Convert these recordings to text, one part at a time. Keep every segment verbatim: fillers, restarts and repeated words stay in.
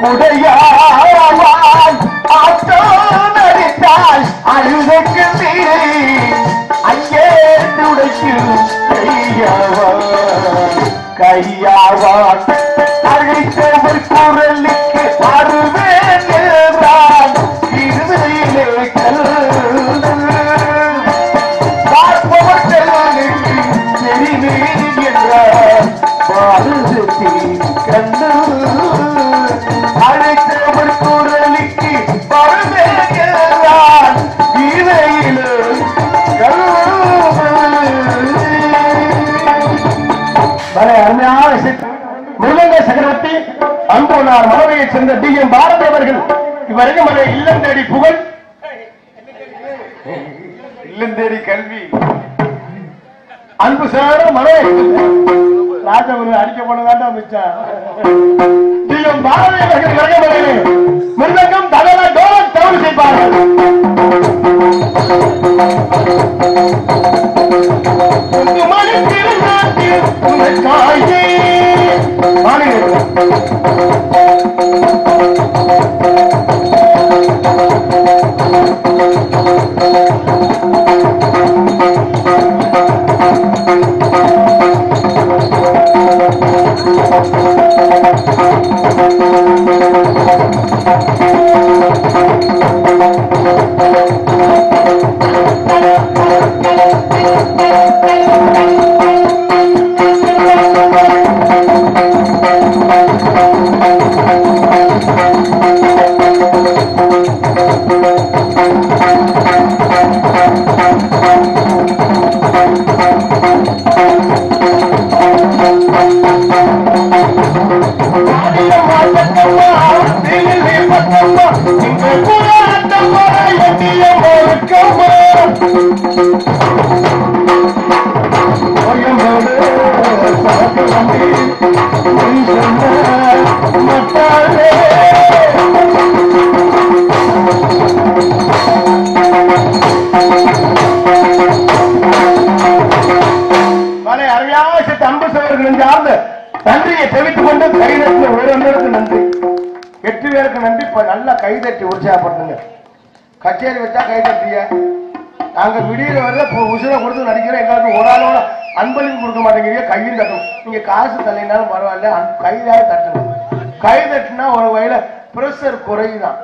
உடையாவாய் auto நடித்தாய் அழுதைக்கு நீரை அங்கே துடைக்கும் கையாவாய் கையாவாய் அழைத்தவர் குரலுக்கு அருவேன் என்றான் இருவையிலே பார்ப்பவர் செல்வனுக்கு தெரிவேன் என்றான் பாரதத்தை கண்டு அழைத்தவர் குரலுக்கு அருவேன் என்றான் இருவையிலே அருமையான முருகங்க சக்கரவர்த்தி அன்போனார் மனவையை சேர்ந்த டி எம் பாரதி அவர்கள் இவரையும் அதை இல்லம் தேடி புகழ் இல்லம் தேடி கல்வி அன்பு சார மனவை ராஜகுரு அடிக்க போனதான் மிச்சம் டி எம் பாரதி அவர்கள் இவரையும் முருகங்கம் தகவல டோலக் தவறு செய்வார்கள் உனக்காயே நன்றியை தெரிவித்துக் கொண்டு கைதட்டி ஒரு நன்றி எட்டு பேருக்கு நன்றி. இப்ப நல்லா கைதட்டி உற்சாகப்படுத்துங்க. கச்சேரி வச்சா கைதட்டிய நாங்க விடியில வரல உசுரை கொடுத்து நடிக்கிறோம். எங்களுக்கு ஒரு ஆளோட அன்பளிப்பு கொடுக்க மாட்டேங்கிறீங்க. கையும் தட்டணும். நீங்க காசு தலைனாலும் பரவாயில்ல, கைதாக தட்டணும். கை தட்டினா ஒரு வகையில பிரஷர் குறையுதான்.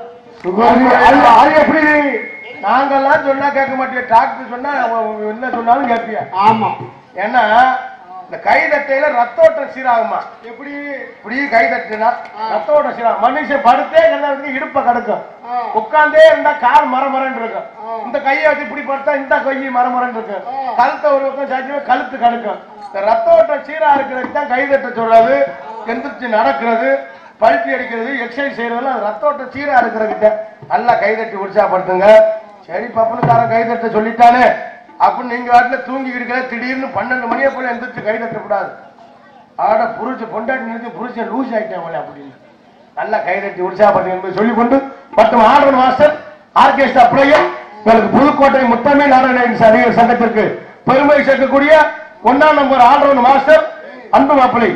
எப்படி நாங்கெல்லாம் சொன்னா கேட்க மாட்டேன். டாக்டர் சொன்னா என்ன சொன்னாலும் கேட்பியா? ஆமா. ஏன்னா இந்த கை தட்டையில ரத்தோட்டம் சீராகுமா? எப்படி இப்படி கை தட்டுனா ரத்தோட்டம் சீராகும். மனுஷன் படுத்தே இருக்கு இடுப்ப கிடக்கும், உட்கார்ந்தே இருந்தா கால் மரமரன்னு இருக்கும். இந்த கையை வச்சு இப்படி படுத்தா இந்த கையை மரமரன்னு இருக்கும். கழுத்தை ஒரு பக்கம் சாட்சி கழுத்து கடுக்கும். இந்த ரத்தோட்டம் சீரா இருக்கிறதுக்கு தான் கை தட்ட சொல்றது. எந்திரிச்சு நடக்கிறது, பல்ட்டி அடிக்கிறது, எக்ஸசைஸ் செய்யறதுலாம் ரத்தோட்டம் சீரா இருக்கிறதுக்கிட்ட நல்லா கை தட்டி உற்சாகப்படுத்துங்க. சரி பப்பனுக்காரன் கை தட்ட சொல்லிட்டானே அப்படின்னு நீங்க வாட்டில தூங்கிக்கிட்டு இருக்க திடீர்னு பன்னெண்டு மணியை போல எந்திரிச்சு கை தட்டக்கூடாது. ஆட புரிச்சு பொண்டாட்டி நிறுத்தி புரிச்சு லூஸ் ஆயிட்டேன் அப்படின்னு நல்லா கை தட்டி உற்சாகப்படுத்து என்பதை சொல்லிக் கொண்டு மற்றும் ஆர்வன் மாஸ்டர் ஆர்கெஸ்ட்ரா பிளேயர் உங்களுக்கு புதுக்கோட்டை முத்தமிழ் நாடக சங்கத்திற்கு பெருமை சேர்க்கக்கூடிய ஒன்னாம் நம்பர் ஆல்ரவுண்ட் மாஸ்டர் அன்பு மாப்பிள்ளை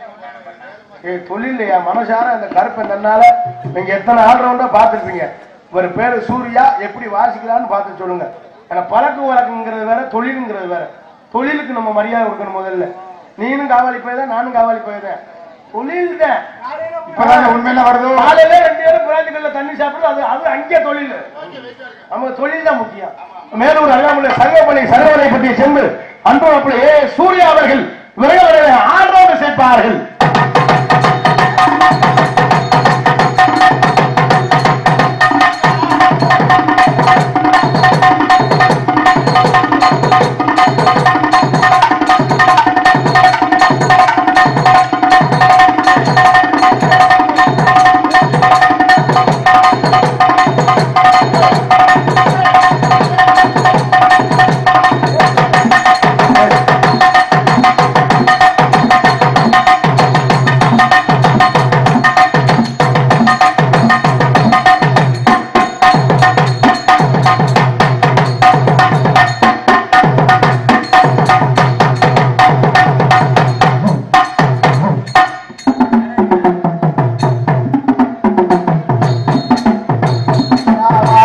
தொழிலையா மனசார அந்த கருப்பை தன்னால நீங்க எத்தனை ஆல்ரவுண்டா பாத்துருப்பீங்க. ஒரு பேரு சூர்யா எப்படி வாசிக்கலான்னு பார்த்து சொல்லுங்க. ஏன்னா பழக்க வழக்குங்கிறது வேற, தொழிலுங்கிறது வேற. தொழிலுக்கு நம்ம மரியாதை கொடுக்கணும். முதல்ல நீனும் காவாலி போயதான், நானும் காவாலி போயதான். தொழில் தான் இப்பதான் உண்மையில வருது. காலையில ரெண்டு பேரும் பிராஞ்சுகள்ல தண்ணி சாப்பிடுறது அது அது அங்கே தொழில். நம்ம தொழில் தான் முக்கியம். மேலூர் அருகாமுள்ள சர்வமலை சர்வமலை பற்றிய செம்பு அன்பு மாப்பிள்ளை ஏ சூர்யா அவர்கள் விரைவில் ஆர்வம் சேர்ப்பார்கள்.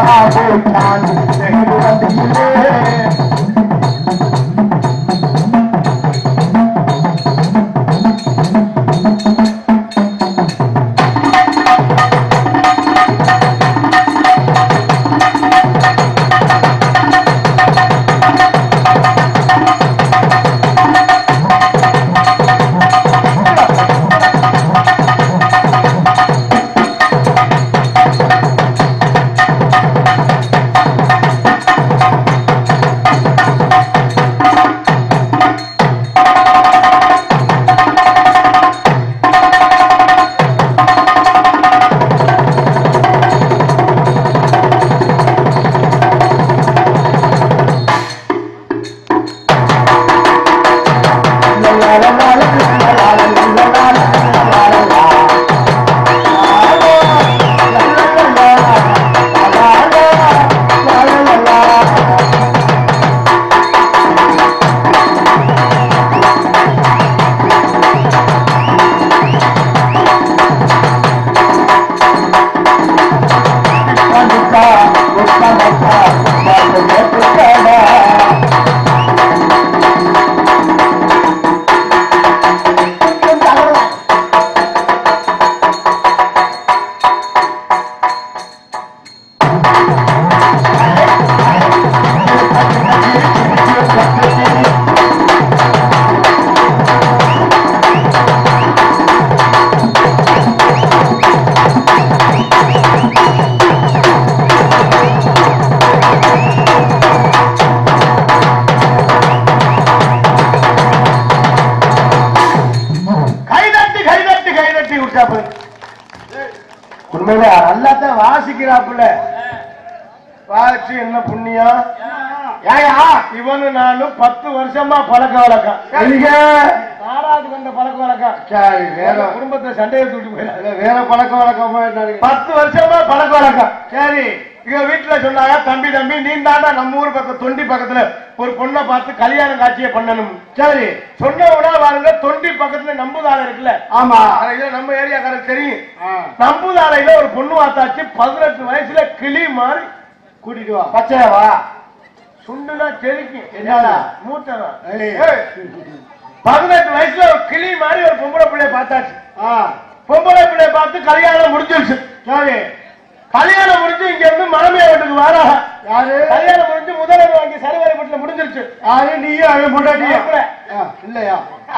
உண்மையில நல்லாத்தான் வாசிக்கிறாப்புல வாசி என்ன புண்ணியம் ஏயா இவனு நானும் பத்து வருஷமா பழக்க வழக்கம் நாலாவது கண்ட பழக்க வழக்கம் சரி வேற குடும்பத்தை சண்டையை தூட்டி போயிட வேற பழக்க வழக்கம் பத்து வருஷமா பழக்க வழக்கம் சரி இங்க வீட்டுல சொன்னாங்க தம்பி தம்பி நீ தாண்டா நம்ம ஊர் பக்கம் தொண்டி பக்கத்துல ஒரு பொண்ணை பார்த்து கல்யாணம் காட்சியை பண்ணணும் சரி சொன்ன உடனே பாருங்க தொண்டி பக்கத்துல நம்புதாலை இருக்குல்ல ஆமா நம்ம ஏரியாக்காரருக்கு தெரியும் நம்புதாலையில ஒரு பொண்ணு பார்த்தாச்சு பதினெட்டு வயசுல கிளி மாதிரி கூட்டிட்டு வா பச்சைவா சுண்டுனா செரிக்கும் என்னடா மூத்தனா பதினெட்டு வயசுல ஒரு கிளி மாதிரி ஒரு பொம்பளை பிள்ளைய பார்த்தாச்சு பொம்பளை பிள்ளைய பார்த்து கல்யாணம் முடிஞ்சிருச்சு சரி கல்யாணம் முடிஞ்சு இங்க இருந்து மனமையா வீட்டுக்கு வாராக யாரு கல்யாணம் முடிஞ்சு முதல்வர் வாங்கி சர்வரை வீட்டுல முடிஞ்சிருச்சு யாரு நீயும் அவன் முன்னாடி இல்லையா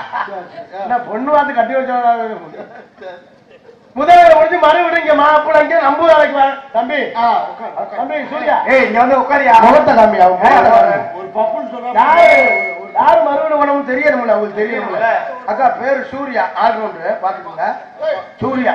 பொண்ணு பார்த்து கட்டி வச்ச முதல்வர் முடிஞ்சு மறு வீடு இங்க மாப்பிள்ள இங்க நம்பு வேலைக்கு வர தம்பி தம்பி சூர்யா ஏய் இங்க வந்து உட்காரியா முகத்தை தம்பி அவங்க ஒரு பப்புன்னு சொல்றாங்க யாரு மறுவீடு உணவு தெரியணும்ல அவங்களுக்கு தெரியணும்ல அக்கா பேரு சூர்யா ஆல்ரவுண்டர் பாத்துக்கோங்க சூர்யா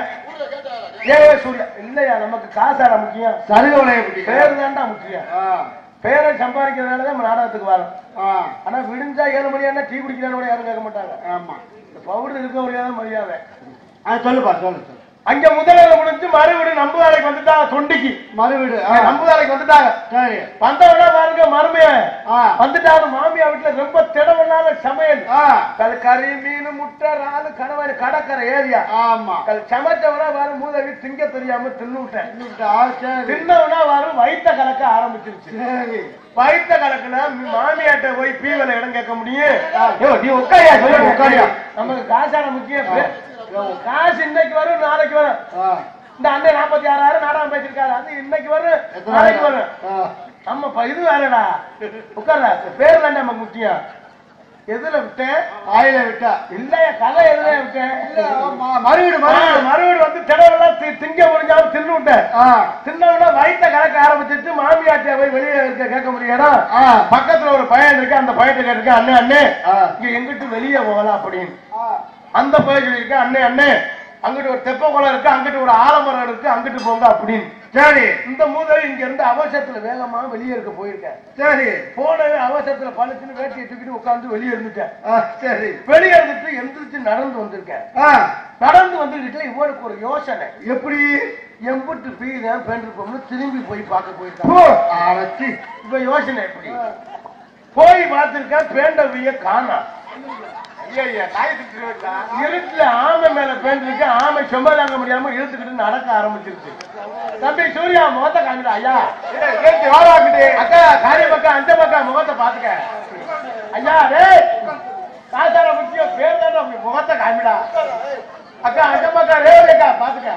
ஏ சூர்யா இல்லையா நமக்கு காசார முக்கியம் சருகவலைய பேரு தான்டா முக்கியம் பேரை சம்பாதிக்கிறதுனாலதான் நம்ம நாடகத்துக்கு வரோம் ஆனா விடிஞ்சா ஏழு மணி ஆனா டீ குடிக்கிறான்னு கூட யாரும் கேட்க மாட்டாங்க ஆமா இந்த பவுடர் இருக்க முடியாத மரியாதை சொல்லுப்பா சொல்லு அங்க முதல்ல முடிஞ்சு மறுவீடு நம்பு வேலைக்கு வந்துட்டாங்க தொண்டிக்கு மறுவீடு நம்பு வேலைக்கு வந்துட்டாங்க சரி வந்தவனா பாருங்க மருமைய வந்துட்டாங்க மாமியா வீட்டுல ரொம்ப திடவனால சமையல் கறி மீன் முட்டை ராலு கணவன் கடற்கரை ஏரியா ஆமா சமைச்சவனா வாரு மூதவி திங்க தெரியாம தின்னுட்டேன் தின்னவனா வாரு வயிற்ற கலக்க ஆரம்பிச்சிருச்சு வயிற்ற கலக்குனா மாமியாட்ட போய் பீவலை இடம் கேட்க முடியும் நீ உட்காரியா சொல்லு உட்காரியா நமக்கு காசான முக்கியம் காசு இன்னைக்கு வரும் நாளைக்கு வரும் இந்த அண்ணன் நாற்பத்தி ஆறாயிரம் நாடகம் பேசிருக்காரு அது இன்னைக்கு வரும் நாளைக்கு வரும் நம்ம இது வேறடா உட்கார்ல பேர் தான் நமக்கு முக்கியம் எதுல விட்டேன் ஆயில விட்டா இல்லையா கதை எதுல விட்டேன் மறுவீடு மறுவீடு வந்து திடவெல்லாம் திங்க முடிஞ்சாலும் தின்னு விட்டேன் தின்னவுடனே வயிற்ற கலக்க ஆரம்பிச்சிட்டு மாமியாட்டிய போய் வெளியே இருக்க கேட்க முடியாதா பக்கத்துல ஒரு பையன் இருக்கு அந்த பையன் கேட்டிருக்க அண்ணே அண்ணே இங்க எங்கிட்டு வெளியே போகலாம் அப்படின்னு அந்த பையன் சொல்லியிருக்க அண்ணே அண்ணே அங்கிட்டு ஒரு தெப்ப குளம் இருக்கு அங்கிட்டு ஒரு ஆலமரம் இருக்கு அங்கிட்டு போங்க அப்படின்னு சரி இந்த முதல் இங்க இருந்து அவசரத்துல வேகமா வெளியே இருக்க போயிருக்கேன் சரி போனவே அவசரத்துல பழச்சுன்னு வேட்டியை தூக்கிட்டு உட்காந்து வெளியே இருந்துட்டேன் சரி வெளியே இருந்துட்டு எந்திரிச்சு நடந்து வந்திருக்கேன் நடந்து வந்துகிட்டு இவனுக்கு ஒரு யோசனை எப்படி எம்புட்டு பீதான் பேண்டிருப்போம்னு திரும்பி போய் பார்க்க போயிருக்கான் இப்ப யோசனை எப்படி போய் பார்த்திருக்கேன் பேண்டவிய காணா இருட்டுல ஆமை மேல பேண்டிருக்கு. ஆமை செம்பதாங்க முடியாம இழுத்துக்கிட்டு நடக்க ஆரம்பிச்சிருச்சு. தம்பி சூர்யா முகத்தை காமிடா. ஐயா அக்கா காரிய பக்கம் அந்த பக்கம் முகத்தை பாத்துக்க. ஐயா ரே காசார முக்கியம் பேர் தானே அப்படி முகத்தை காமிடா. அக்கா அந்த பக்கம் ரேவதிக்கா பாத்துக்க.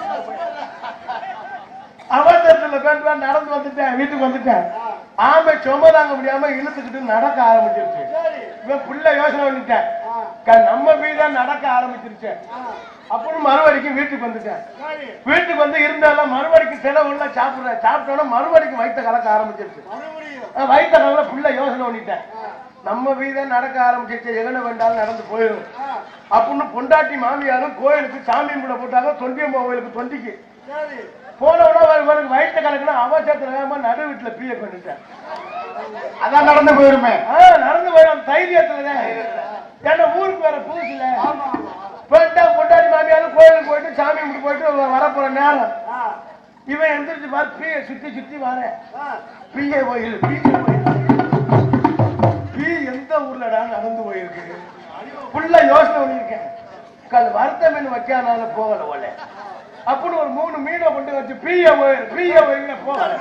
அவசரத்துல பேண்டு நடந்து வந்துட்டேன், வீட்டுக்கு வந்துட்டேன். ஆமை சொம்பதாங்க முடியாம இழுத்துக்கிட்டு நடக்க ஆரம்பிச்சிருச்சு. இவன் புள்ள யோசனை பண்ணிட்டேன், நம்ம வீடுதான் நடக்க ஆரம்பிச்சிருச்சு. அப்புறம் மறுபடிக்கும் வீட்டுக்கு வந்துட்டேன். வீட்டுக்கு வந்து இருந்தாலும் மறுபடிக்கும் செலவு உள்ள சாப்பிடுறேன். சாப்பிட்டோன்னா மறுபடிக்கும் வயிற்ற கலக்க ஆரம்பிச்சிருச்சு. வயிற்ற கலக்க புள்ள யோசனை பண்ணிட்டேன், நம்ம வீதான் நடக்க ஆரம்பிச்சிருச்சு, எங்கன வேண்டாலும் நடந்து போயிடும் அப்படின்னு பொண்டாட்டி மாமியாரும் கோயிலுக்கு சாமி கூட போட்டாங்க. தொண்டியம்மா கோயிலுக்கு தொண்டிக்கு போனவனா வயிற்ற கலக்குனா அவசரத்துல நடு வீட்டுல பீய பண்ணிட்டேன். அதான் நடந்து போயிருமே. நடந்து போயிடும் தைரியத்துலதான். ஏன்னா ஊருக்கு வேற புதுசுல போயிட்டா பொண்டாட்டி மாமியாரும் கோயிலுக்கு போயிட்டு சாமி கும்பிட்டு போயிட்டு வரப்போற நேரம் இவன் எந்திரிச்சு பார்த்து பீய சுத்தி சுத்தி வர பீய கோயில் பீய கோயில் பீ எந்த ஊர்லடா நடந்து போயிருக்கு. புள்ள யோசனை பண்ணிருக்கேன், கல் வருத்த மீன் வைக்கானால போகல போல அப்படின்னு ஒரு மூணு மீனை கொண்டு வச்சு பீய போயிரு பீய போயிரு போகல.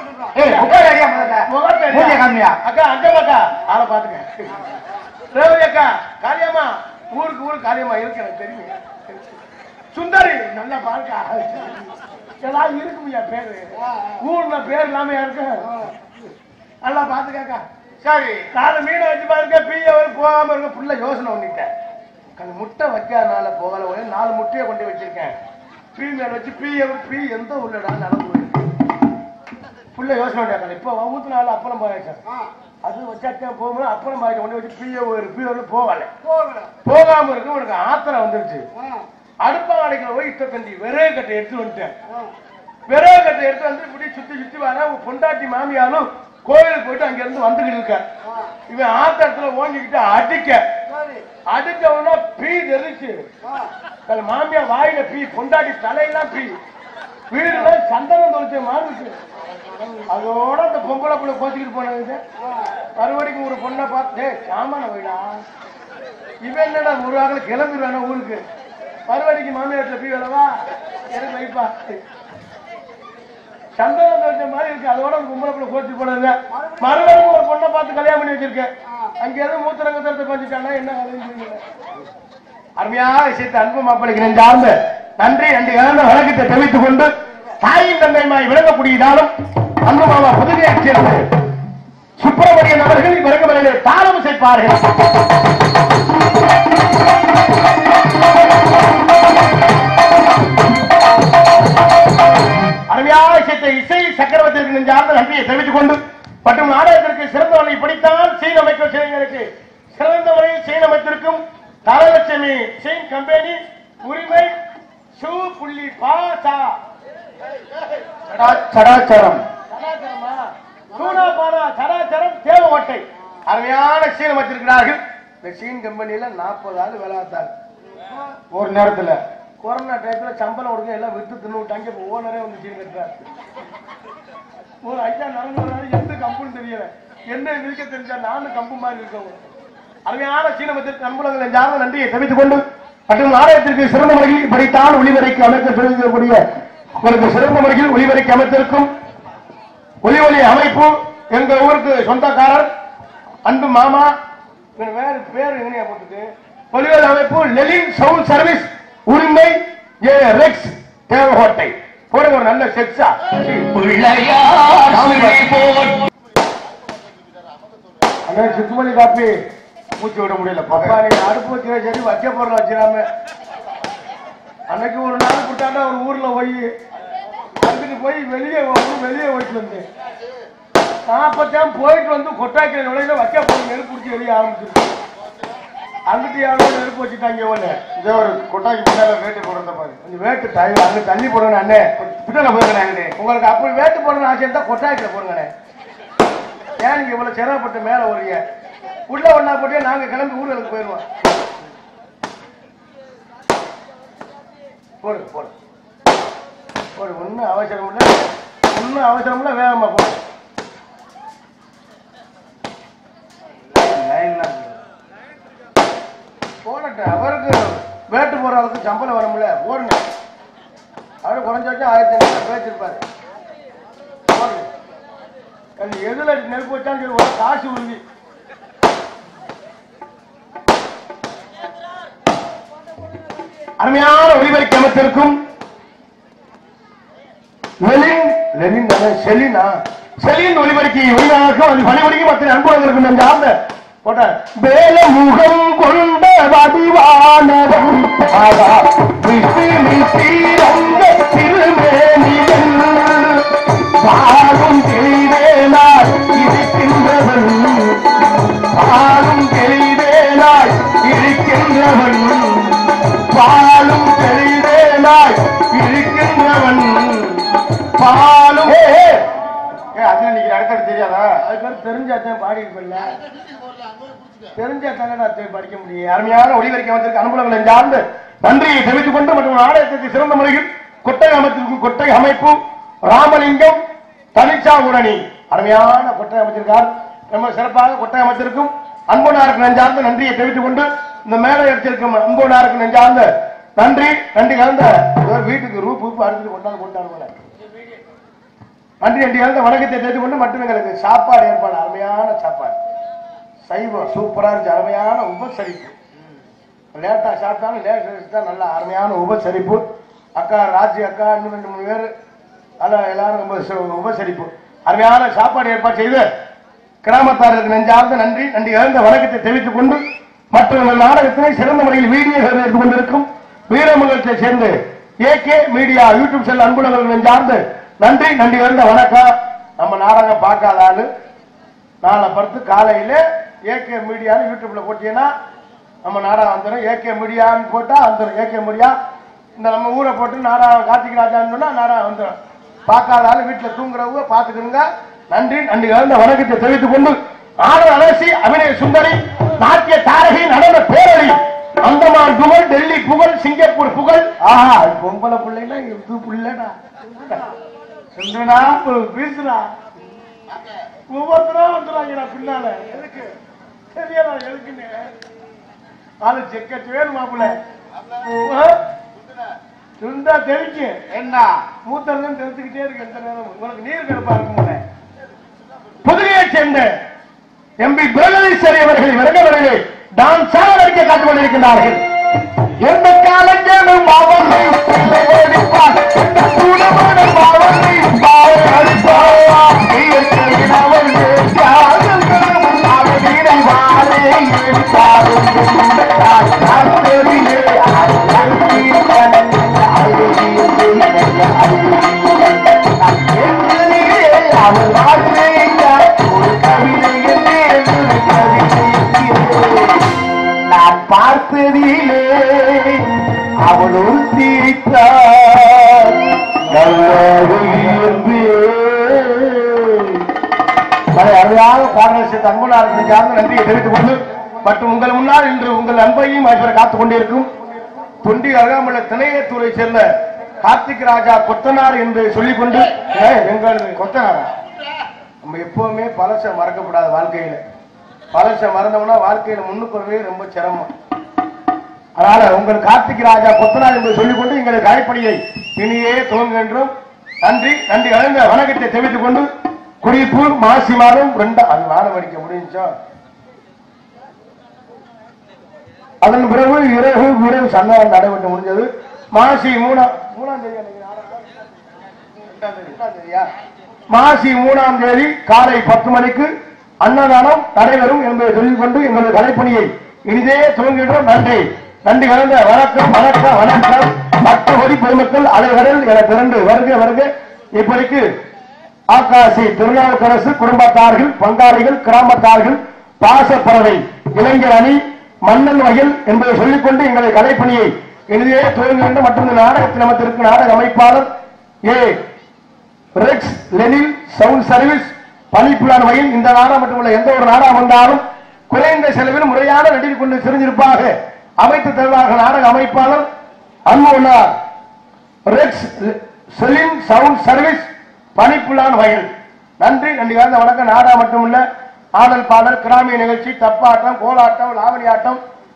அக்கா அஞ்சமாக்கா ஆளை பாத்துக்க. ரவி அக்கா காளியம்மா ஊருக்கு ஊருக்கு காளியம்மா இருக்கு எனக்கு தெரியும். சுந்தரி நல்லா பாருக்கா எல்லாம் இருக்குமையா பேரு. ஊர்ல பேர் இல்லாம இருக்கு, நல்லா பாத்துக்கா. சரி நாலு மீனை வச்சு பாருங்க பீய போகாம இருக்க. புள்ள யோசனை பண்ணிட்டேன், முட்டை வைக்காதனால போகல. நாலு முட்டையை கொண்டு வச்சிருக்கேன். பீ மேல வச்சு பீய பீ எந்த உள்ளடா நடந்து போயிருக்கு. புள்ள யோசனை பண்ணிட்டாங்க. இப்ப ஊத்து நாள் அப்பளம் போயாச்சு, அது வச்சாச்சா போகும்போது அப்பளம் பாய்ச்சி கொண்டு வச்சு பீய ஒரு பீ போகல. போகாம இருக்கு உனக்கு ஆத்திரம் வந்துருச்சு. அடுப்பா அடைக்கிற போய் இஷ்ட தண்டி விறகு கட்டை எடுத்து வந்துட்டேன். விறகு கட்டை எடுத்து வந்து இப்படி சுத்தி சுத்தி வர பொண்டாட்டி மாமியாலும் கோயிலுக்கு போயிட்டு அங்க இருந்து வந்துகிட்டு இருக்க. இவன் ஆத்திரத்துல ஓங்கிக்கிட்டு அடிக்க அடிச்சவனா பீ தெரிச்சு மாமியா வாயில பீ, பொண்டாட்டி தலையெல்லாம் பீ, வீடுல சந்தனம் தொலைச்ச மாதிரி. அதோட அந்த பொம்பளை புள்ள கோச்சிக்கிட்டு போனது. மறுபடிக்கும் ஒரு பொண்ணை பார்த்து சாமான போயிடா, இவன் என்னடா ஒரு ஆகல கிளம்பிடுவானா ஊருக்கு. மறுபடிக்கும் மாமியாட்டில் பீ வேணவா எனக்கு வைப்பா, சந்தனம் தொலைச்ச மாதிரி இருக்கு. அதோட ஒரு பொம்பளை புள்ள கோச்சிட்டு போனது. மறுபடியும் ஒரு பொண்ணை பார்த்து கல்யாணம் பண்ணி வச்சிருக்கேன். அங்க எதுவும் மூத்திரங்க தரத்தை கொஞ்சிட்டானா என்ன அருமையா விஷயத்தை அன்பு மாப்பிளைக்கு நெஞ்சார்ந்த நன்றி நன்றி கலந்த வழக்கத்தை தெரிவித்துக் கொண்டு தாயின் தந்தைமாய் விளங்கக்கூடியதாலும் அன்பு மாமா புதுகையை சேர்ந்து சுப்பிரமணியன் அவர்கள் விளங்கவில்லை தாளம் சேர்ப்பார்கள். அருமையா விஷயத்தை இசை சக்கரவர்த்திற்கு நெஞ்சார்ந்த நன்றியை தெரிவித்துக் கொண்டு மற்றும் நாடகத்திற்கு சிறந்தவனை படித்தால் செயின் அமைக்க செய்திகளுக்கு சிறந்த முறையில் செயின் அமைத்திருக்கும் தனலட்சுமி செயின் கம்பெனி உரிமை சு புள்ளி பாசா சடாச்சரம் சூனாபானா சடாச்சரம் தேவகோட்டை அருமையான சீன் அமைச்சிருக்கிறார்கள். இந்த சீன் கம்பெனியில நாற்பது ஆள் வேலை பார்த்தாங்க. ஒரு நேரத்தில் கொரோனா டைத்துல சம்பளம் கொடுக்க எல்லாம் விட்டு தின்னு விட்டாங்க. இப்போ ஓனரே வந்து சீன் கட்டுறாரு. ஒரு ஐயா நடந்து வராது, எந்த கம்புன்னு தெரியல, என்ன நிற்க தெரிஞ்சா நானும் கம்பு மாதிரி இருக்கவங்க. அருமையான சீனமத்திற்கு அன்புலங்களை ஜாத நன்றியை தெரிவித்துக் கொண்டு மற்றும் நாடகத்திற்கு சிறந்த முறையில் படித்தால் ஒளிவரைக்கு அமைக்க தெரிவிக்கக்கூடிய உங்களுக்கு சிறந்த முறையில் ஒளிவரைக்கு அமைத்திருக்கும் ஒலி ஒலி அமைப்பு எங்க ஊருக்கு சொந்தக்காரர் அன்பு மாமா வேற பேர் எங்கனையா போட்டுட்டு ஒலி ஒலி அமைப்பு லெலின் சவுண்ட் சர்வீஸ் உரிமை ஏ ரெக்ஸ் தேவகோட்டை போடுங்க ஒரு நல்ல செக்ஸா. சுத்துமணி காப்பி மூச்சு விட முடியல. பப்பா நீங்க அடுப்பு வச்சுனா சரி, வைக்க போறல வச்சிடாம. அன்னைக்கு ஒரு நாள் கொடுத்தாண்டா ஒரு ஊர்ல போய் அதுக்கு போய் வெளியே வெளியே போயிட்டு வந்து நாற்பத்தாம் போயிட்டு வந்து கொட்டாக்கிற நுழையில வைக்க போற நெருப்பு பிடிச்சி வெளியே ஆரம்பிச்சிருக்கு. அங்கிட்டு யாரும் நெருப்பு வச்சுட்டாங்க. ஒண்ணு இதே ஒரு கொட்டாக்கி முன்னால வேட்டு போடுறத பாரு, கொஞ்சம் வேட்டு தாய் அங்க தள்ளி போடுங்க அண்ணே, பின்னால போயிருங்க. உங்களுக்கு அப்படி வேட்டு போடணும் ஆசை இருந்தா கொட்டாக்கில போடுங்கண்ணே. ஏன் நீங்க இவ்வளவு சிரமப்பட்டு மேல வரீங்க? உள்ள ஒன்னா போட்டு நாங்க கிளம்பி ஊர்களுக்கு போயிருவோம். போடு போடு போடு, ஒன்னும் அவசரம் இல்லை, ஒன்னும் அவசரம் இல்லை, வேகமா போடு. போன அவருக்கு வேட்டு போற அளவுக்கு சம்பளம் வரும்ல போடுங்க. அவரு குறைஞ்சாச்சும் ஆயிரத்தி ஐநூறு பேச்சிருப்பாரு. எதுல நெருப்பு வச்சாலும் சரி ஒரு காசு உறுதி. அருமையான ஒளிபரப்பு அமைச்சிருக்கும் செலின் ஒளிபரப்பி ஒளிபரக்கும் அது பணிபுரிக்கும் மற்ற அன்புறவர்களுக்கும் நன்றாக போட்ட வேல முகம் கொண்ட வடிவானவன் திருமேனியன் பாலும் தெளிவேனாய் இருக்கின்றவன் பாலும் தெளிவேனாய் இருக்கின்றவன் பாலும் தெளிவேனாய் இருக்கின்றவன் பாலும் அதான் நீங்க அடுத்தது தெரியாதா? அதுக்கு தெரிஞ்சாத்தான் பாடி இருப்பல தெரிஞ்சாத்தானே நான் படிக்க முடியும். அருமையான ஒளிபரப்பு அமைச்சிருக்க அனுபவங்களை சார்ந்து நன்றியை தெரிவித்துக் கொண்டு மற்றும் ஆலயத்திற்கு சிறந்த முறையில் கொட்டகை அமைச்சிருக்கும் கொட்டகை அமைப்பு ராமலிங்கம் தனிச்சா உடனி அருமையான கொட்டகை அமைச்சிருக்கார். ரொம்ப சிறப்பாக கொட்டகை அமைச்சிருக்கும் அன்பனாருக்கு நெஞ்சார்ந்த நன்றியை தெரிவித்துக் கொண்டு இந்த மேலே எடுத்திருக்கும் அன்பனாருக்கு நெஞ்சார்ந்த நன்றி நன்றி கலந்த வீட்டுக்கு ரூப் ரூப் அடிச்சுட்டு கொண்டாந்து கொண்டாடுவாங்க. நன்றி நன்றி கலந்த வணக்கத்தை தெரிந்து கொண்டு மட்டும் எங்களுக்கு சாப்பாடு ஏற்பாடு அருமையான சாப்பாடு சைவம் சூப்பரா இருந்துச்சு. அருமையான உபசரிப்பு லேட்டா சாப்பிட்டாலும் லேட் தான் நல்ல அருமையான உபசரிப்பு. அக்கா ராஜி அக்கா இன்னும் ரெண்டு மூணு பேர் நல்லா எல்லாரும் ரொம்ப உபசரிப்பு அருமையான சாப்பாடு ஏற்பாடு செய்து கிராமத்தாருக்கு நெஞ்சார்ந்த நன்றி நன்றி கலந்த வணக்கத்தை தெரிவித்துக் கொண்டு மற்ற நாடகத்தினை சிறந்த முறையில் வீடியோ எடுத்துக் கொண்டிருக்கும் வீரமங்கலத்தை சேர்ந்து ஏ கே மீடியா யூடியூப் செல் அன்புள்ளவர்கள் நெஞ்சார்ந்து நன்றி நன்றி கலந்த வணக்கம். நம்ம நாடகம் பார்க்காதான்னு நாளை படுத்து காலையில ஏகே மீடியான்னு யூடியூப்ல போட்டீங்கன்னா நம்ம நாடகம் வந்துடும். ஏகே மீடியான்னு போட்டா வந்துடும். ஏகே மீடியா இந்த நம்ம ஊரை போட்டு நாடகம் கார்த்திக் ராஜான்னு சொன்னா நாடகம் வந்துடும். பார்க்காதாலும் வீட்டுல தூங்குறவங்க பாத்துக்கணுங்க. நன்றி நன்றி கலந்த வணக்கத்தை தெரிவித்துக் கொண்டு ஆடல் அலசி அபிநய சுந்தரி நாட்டிய தாரகை நடன பேரழி அந்தமான் புகழ் டெல்லி புகழ் சிங்கப்பூர் புகழ் ஆஹா பொம்பளை பிள்ளைன்னா இது பிள்ளைடா சொல்றா பேசுறா ஒவ்வொருத்தரா வந்துடுறாங்க பின்னால எதுக்கு சரியா எதுக்குன்னு ஆளு செக்க வேறு மாப்பிள்ள சுந்தா தெளிக்கு என்ன மூத்தம் தெரிஞ்சுக்கிட்டே இருக்கு எந்த நேரம் உனக்கு நீர் கிடப்பா இருக்கும்ல. புதுகையை சேர்ந்த எம்பி பிரகதீஸ்வரி அவர்கள் விரகவர்களே டான்ஸாக நடிக்க காத்துக் கொண்டிருக்கின்றார்கள். எந்த காலங்களும் அவனை ஓடிப்பார் எந்த சூழலும் அவனை நான் பார்த்ததிலே அவளும் தீர்த்தார் அருமையாக காங்கிரஸ் அன்புள்ளாருக்கு சார்ந்த நன்றியை தெரிவித்துக் கொண்டு மற்றும் உங்கள் முன்னால் இன்று உங்கள் அன்பையும் ஐஸ்வரை காத்துக் கொண்டிருக்கும் தொண்டி அருகாமுள்ள திணையத்தூரை சேர்ந்த கார்த்திக் ராஜா கொத்தனார் என்று சொல்லிக் கொண்டு எங்கள் கொத்தனாரா நம்ம எப்பவுமே பழச மறக்கப்படாது. வாழ்க்கையில பழச மறந்தோம்னா வாழ்க்கையில முன்னுக்குறவே ரொம்ப சிரமம். அதனால உங்கள் கார்த்திக் ராஜா கொத்தனார் என்று சொல்லிக்கொண்டு எங்கள் கலைப்பணியை இனியே துவங்குகின்றோம். நன்றி நன்றி கலந்த வணக்கத்தை தெரிவித்துக் கொண்டு குறிப்பு மாசி மாதம் ரெண்டு அது வாரம் அடிக்க முடிஞ்சோ அதன் பிறகு இரவு இரவு சன்னாரம் நடைபெற்று முடிஞ்சது. மாசி மூணாம் மூணாம் தேதி மாசி மூணாம் தேதி காலை பத்து மணிக்கு அன்னதானம் நடைபெறும் என்பதை சொல்லிக்கொண்டு எங்களது கலைப்பணியை இனிதே துவங்குகின்றோம். நன்றி நன்றி கலந்த வணக்கம் வணக்கம் வணக்கம். பத்து கோடி பொதுமக்கள் அலைகடல் என திரண்டு வருக வருக. இப்படிக்கு ஆகாசி திருநாவுக்கரசு குடும்பத்தார்கள் பங்காளிகள் கிராமத்தார்கள் பாசப்பறவை இளைஞர் அணி மன்னன் வயல் என்பதை சொல்லிக்கொண்டு எங்களது கலைப்பணியை இனிதே துவங்க வேண்டும். மற்றும் நாடகத்தில் நமக்கு நாடக அமைப்பாளர் A Rex Lenil sound service பணிப்புலான் வகையில் இந்த நாடகம் மட்டுமல்ல எந்த ஒரு நாடகம் வந்தாலும் குறைந்த செலவில் முறையான நடிகை கொண்டு சிறந்திருப்பாக அமைத்து தருவார்கள். நாடக அமைப்பாளர் அன்புள்ளார் ரெக்ஸ் லெனில் சவுண்ட் சர்வீஸ் பணிப்புலான் வயல். நன்றி நன்றி கலந்த வணக்கம். நாடகம் மட்டுமல்ல ஆடல் பாடல் கிராமிய நிகழ்ச்சி தப்பாட்டம் கோலாட்டம் லாவணி ஆட்டம்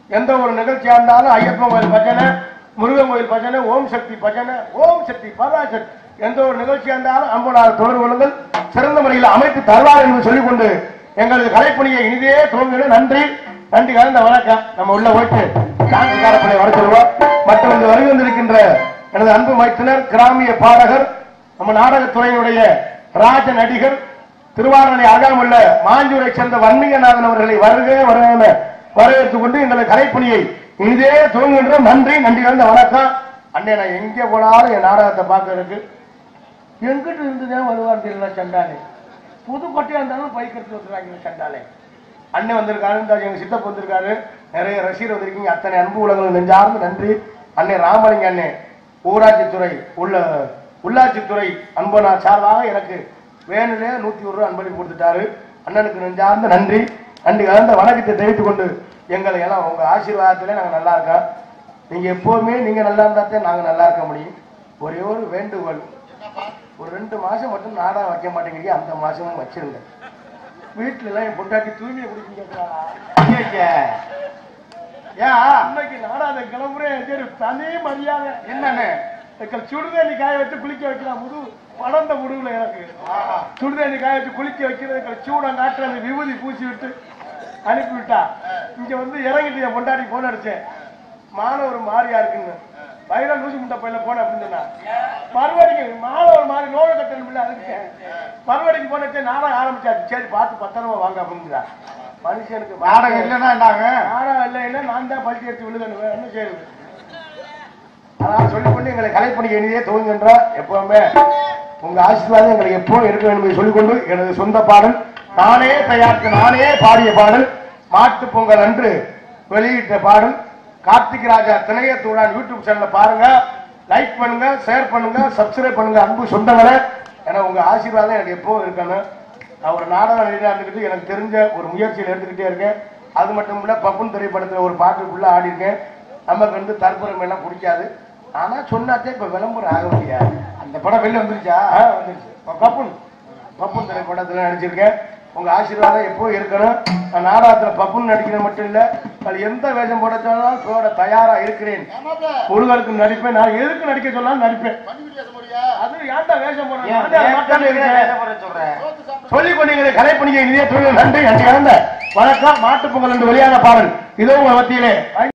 எந்த ஒரு நிகழ்ச்சியா இருந்தாலும் ஐயப்பன் கோயில் பஜனை, முருகன் கோயில் பஜனை, ஓம் சக்தி பஜனை, ஓம் சக்தி பராசக்தி, எந்த ஒரு நிகழ்ச்சியா இருந்தாலும் அன்பனார் தொடர்பு கொள்ளுங்கள். சிறந்த முறையில் அமைத்து தருவார் என்று சொல்லிக் கொண்டு எங்களது கலைப்பணியை இனிதே துவங்கிட. நன்றி நன்றி கலந்த வணக்கம். நம்ம உள்ள போயிட்டு டான்ஸ்காரப்படை வர சொல்லுவோம். மற்றும் இந்த வருகை வந்திருக்கின்ற எனது அன்பு மைத்தினர், கிராமிய பாடகர், நம்ம நாடகத்துறையினுடைய ராஜ நடிகர், திருவாரூரை அருகாமுள்ள மாஞ்சூரை சேர்ந்த வன்னியநாதன் அவர்களை வருக வருக வரவேற்றுக் கொண்டு எங்களது கலைப்பணியை இனிதே துவங்குகின்ற. நன்றி நன்றி கலந்த வணக்கம். அண்ணே, நான் எங்கே போனாலும் என் நாடகத்தை பார்க்கறதுக்கு எங்கிட்டு இருந்துதான் வருவார் தெரியல. சண்டாலே புதுக்கோட்டையா இருந்தாலும் பைக் எடுத்து வந்துருக்காங்க. சண்டாலே அண்ணன் வந்திருக்காரு, எங்க சித்தப்பு வந்திருக்காரு, நிறைய ரசிகர் வந்திருக்கீங்க. அத்தனை அன்பு உலகங்கள் நெஞ்சார்ந்து நன்றி. அண்ணே ராமலிங்க அண்ணே ஊராட்சித்துறை உள்ள உள்ளாட்சித்துறை அன்பனா சார்பாக எனக்கு வேணுனே நூத்தி ஒரு ரூபாய் அன்பளிப்பு கொடுத்துட்டாரு. அண்ணனுக்கு நெஞ்சார்ந்த நன்றி நன்றி கலந்த வணக்கத்தை தெரிவித்துக் கொண்டு எங்களை எல்லாம் உங்க ஆசீர்வாதத்திலே நாங்க நல்லா இருக்கோம். நீங்க எப்பவுமே நீங்க நல்லா இருந்தாத்தான் நாங்க நல்லா இருக்க முடியும். ஒரே ஒரு வேண்டுகோள், ஒரு ரெண்டு மாசம் மட்டும் நாடகம் வைக்க மாட்டேங்கிறீங்க, அந்த மாசமும் வச்சிருங்க. வீட்டுல எல்லாம் என் பொண்டாட்டி தூய்மையை குடிக்க ஏன் இன்னைக்கு நாடாத கிளம்புறேன். தனி மரியாதை என்னன்னு சுடுதண்ணி காய வச்சு குளிக்க வைக்கலாம். முது படந்த முடுவுல எனக்கு சுடுதண்ணி காய வச்சு குளிக்க வைக்கிறது, சூடம் காட்டுறது, விபூதி பூசி விட்டு அனுப்பி விட்டா. இங்க வந்து இறங்கிட்டு என் பொண்டாட்டி போன் அடிச்சேன், மாணவர் மாறியா இருக்குன்னு. வயலா லூசி முட்டை பையில போன அப்படின்னு சொன்னா மறுபடிக்கு மாணவர் மாறி நோய கட்டணும் அதுக்கு மறுபடிக்கு போன நாடகம் ஆரம்பிச்சாச்சு. சரி பார்த்து பத்திரமா வாங்க அப்படிங்கிறா. மனுஷனுக்கு நாடகம் இல்லைன்னா என்னாங்க? நாடகம் இல்லைன்னா நான் தான் பல்ட்டி எடுத்து விழுகணும். என்ன செய்யுது? அதான் சொல்லிக்கொண்டு எங்களை கலைப்பணிக்கு இனிதே துவங்குகின்றோம். எப்பவுமே உங்க ஆசீர்வாதம் எங்களுக்கு எப்பவும் இருக்க வேண்டும் என்று சொல்லிக்கொண்டு எனது சொந்த பாடல், நானே தயாரித்து நானே பாடிய பாடல், மாட்டு பொங்கல் அன்று வெளியிட்ட பாடல், கார்த்திக் ராஜா திணையத்தூடான் யூடியூப் சேனல்ல பாருங்க, லைக் பண்ணுங்க, ஷேர் பண்ணுங்க, சப்ஸ்கிரைப் பண்ணுங்க. அன்பு சொந்தங்களே, ஏன்னா உங்க ஆசீர்வாதம் எனக்கு எப்பவும் இருக்கணும். நான் ஒரு நாடகம் நடிகா இருந்துக்கிட்டு எனக்கு தெரிஞ்ச ஒரு முயற்சியில் எடுத்துக்கிட்டே இருக்கேன். அது மட்டும் இல்ல, பப்புன் திரைப்படத்தில் ஒரு பாட்டுக்குள்ள ஆடி இருக்கேன். நமக்கு வந்து தற்புறம் எல்லாம் பிடிக்காது. ஆனா சொன்னாத்தே இப்ப விளம்பரம் ஆக முடியாது. அந்த படம் வெளில வந்துருச்சா? வந்துருச்சு. பப்புன் பப்புன் திரைப்படத்துல நடிச்சிருக்கேன். உங்க ஆசீர்வாதம் எப்போ இருக்கணும். நான் நாடகத்துல பப்புன் நடிக்கிறது மட்டும் இல்ல, அது எந்த வேஷம் போட போட தயாரா இருக்கிறேன். முருகனுக்கு நடிப்பேன். நான் எதுக்கு நடிக்க சொன்னாலும் நடிப்பேன். அது ஏன்டா வேஷம் போட சொல்லிக் கொண்டீங்க. கலைப்பணியை நிதிய தொழில் நன்றி அஞ்சு கலந்த வணக்கம். மாட்டுப் பொங்கல் என்று வெளியான பாடல் இதோ உங்க மத்தியிலே